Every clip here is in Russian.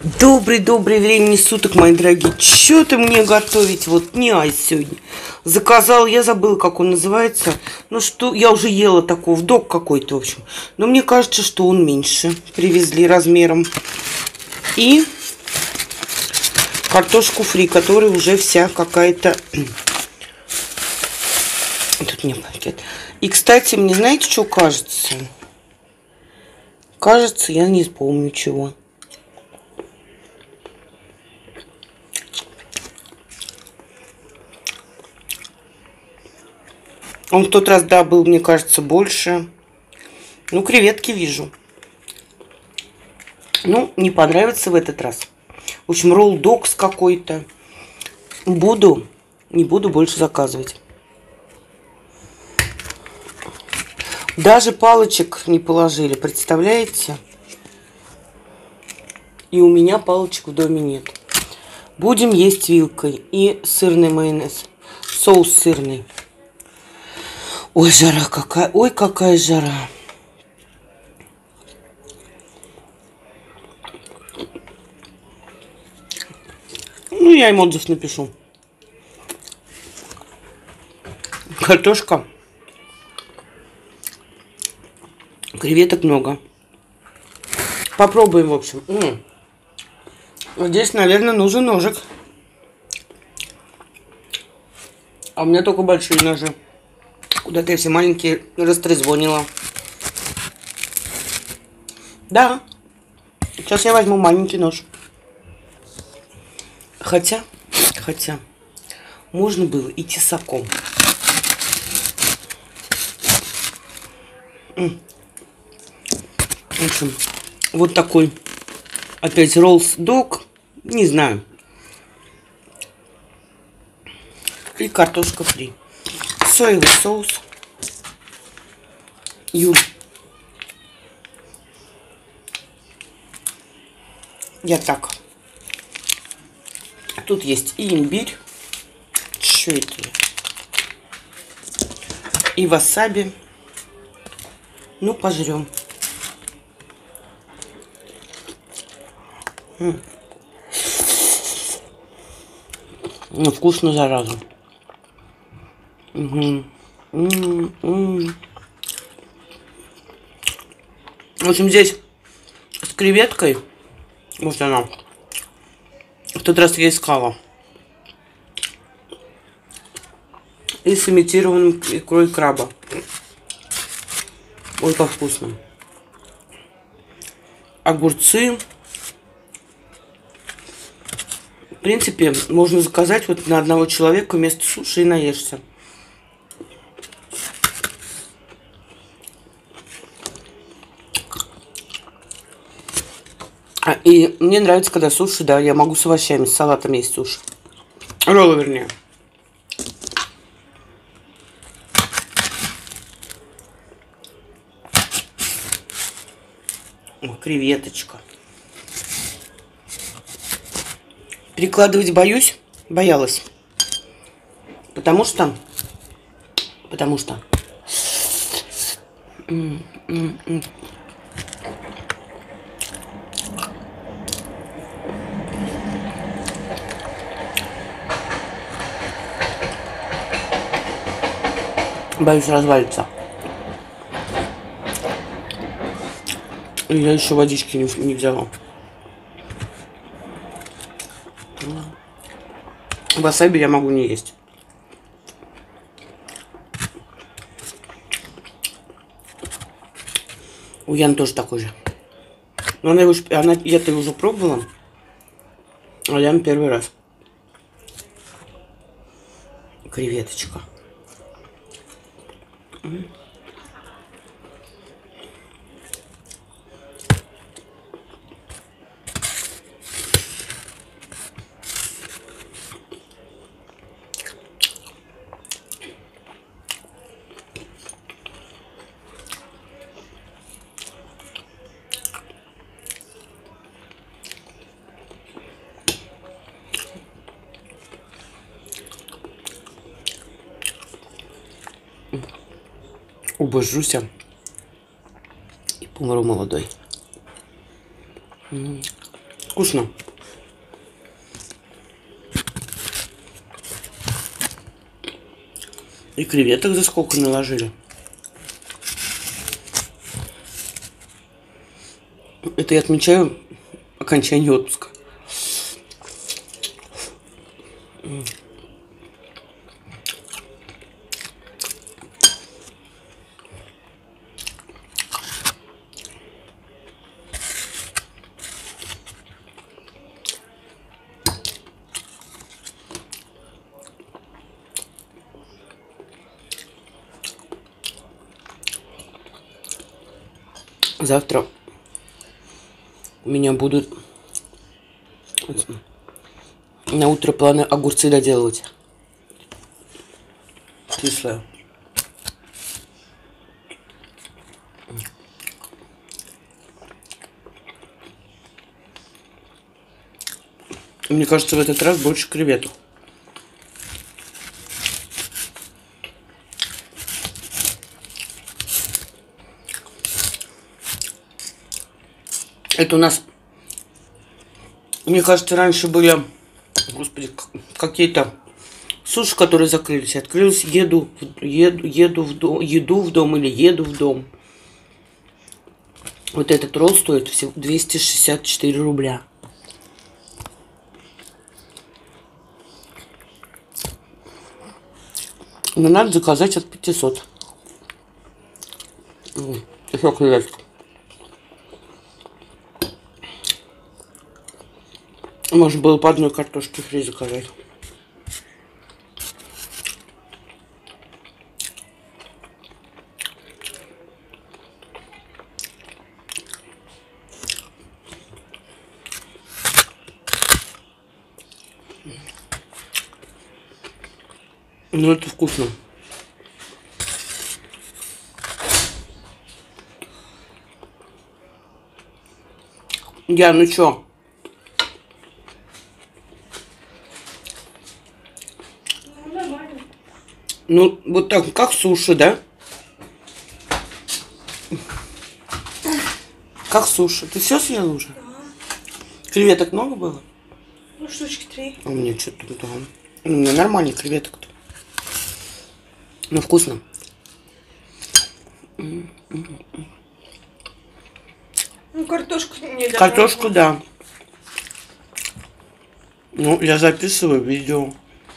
Добрый времени суток, мои дорогие. Что-то мне готовить вот не ай сегодня. Заказал, я забыла, как он называется. Ну что, я уже ела такого, дог какой-то, в общем. Но мне кажется, что он меньше. Привезли размером. И картошку фри, которая уже вся какая-то... Тут не пакет. И, кстати, мне знаете, что кажется? Кажется, я не помню чего. Он в тот раз, да, был, мне кажется, больше. Ну, креветки вижу. Ну, не понравится в этот раз. В общем, ролл докс какой-то. Не буду больше заказывать. Даже палочек не положили, представляете? И у меня палочек в доме нет. Будем есть вилкой. И сырный майонез. Соус сырный. Ой, жара какая. Ой, какая жара. Ну, я им отзыв напишу. Картошка. Креветок много. Попробуем, в общем. Вот здесь, наверное, нужен ножик. А у меня только большие ножи. Куда-то я все маленькие растрезвонила. Да. Сейчас я возьму маленький нож. Хотя, можно было и тесаком. В общем, вот такой опять роллс дог. Не знаю. И картошка фри. Соевый соус. Юль. Я так. Тут есть и имбирь. Что это? И васаби. Ну, пожрем. Ну, вкусно, зараза. Угу. В общем, здесь с креветкой. Вот она. В тот раз я искала. И с имитированным икрой краба. Ой, как вкусно. Огурцы. В принципе, можно заказать вот на одного человека вместо суши и наешься. И мне нравится, когда суши, да, я могу с овощами, с салатом есть суши. Роллы, вернее. О, креветочка. Перекладывать боюсь, боялась. Потому что. Боюсь развалиться. И я еще водички не взяла. Васаби я могу не есть. У Ян тоже такой же. Но я-то уже пробовала. А Ян первый раз. Креветочка. Убожуся и помру молодой. Вкусно. И креветок за сколько наложили. Это я отмечаю окончание отпуска. Завтра у меня будут на утро планы огурцы доделывать. Кислое. Мне кажется, в этот раз больше креветок. Это у нас, мне кажется, раньше были, господи, какие-то суши, которые закрылись. Открылись еду в дом или еду в дом. Вот этот ролл стоит всего 264 рубля. Но надо заказать от 500. Еще креветки. Можно было по одной картошке фри заказать. Ну, это вкусно. Ну чё? Ну, вот так, как суши, да? Как суши. Ты все съела уже? Да. Креветок много было? Ну, штучки 3. У меня что-то там. У меня нормальный креветок-то. Ну, вкусно. Ну, картошку не дала. Картошку, да. Ну, я записываю видео.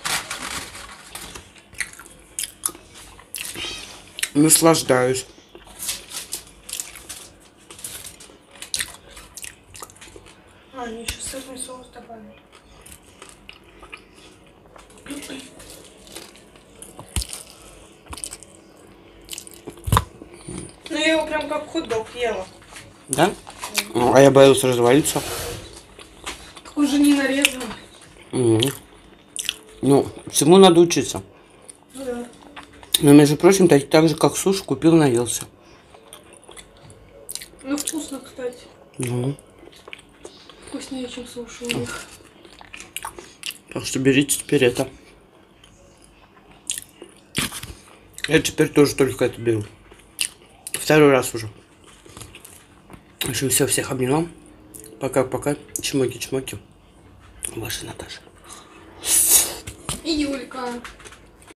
Наслаждаюсь. Они еще сырный соус добавили. Ну, я его прям как хот-дог ела. Да? А я боялась развалиться. Так уже не нарезано. Ну, всему надо учиться. Ну да. Но, между прочим, так же, как суши, купил, наелся. Ну, вкусно, кстати. Ну. Вкуснее, чем суши у них. Так что берите теперь это. Я теперь тоже только это беру. Второй раз уже. В общем, все, всех обняла. Пока-пока. Чмоки-чмоки. Ваша Наташа. И Юлька.